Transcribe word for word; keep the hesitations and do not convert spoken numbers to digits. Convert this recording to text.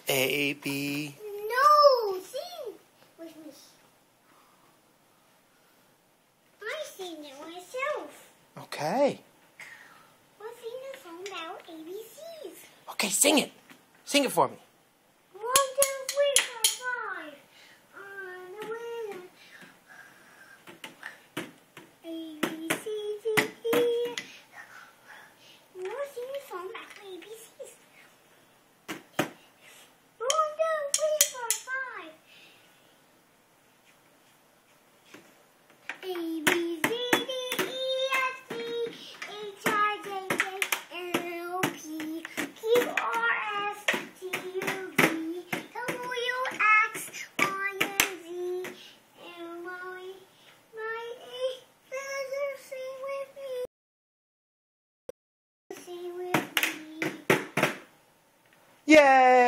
A, B. No, sing with me. I sing it myself. Okay. We'll sing a song about A B Cs. Okay, sing it. Sing it for me. One, two, three, four, five. On the way. A B C D E. We'll sing a song about A B Cs. One, two, three, four, five. A B C D E F G H I J K L M N O P Q R S T U V W X Y and Z and my my eight feathers sing with me. Sing with me. Yay!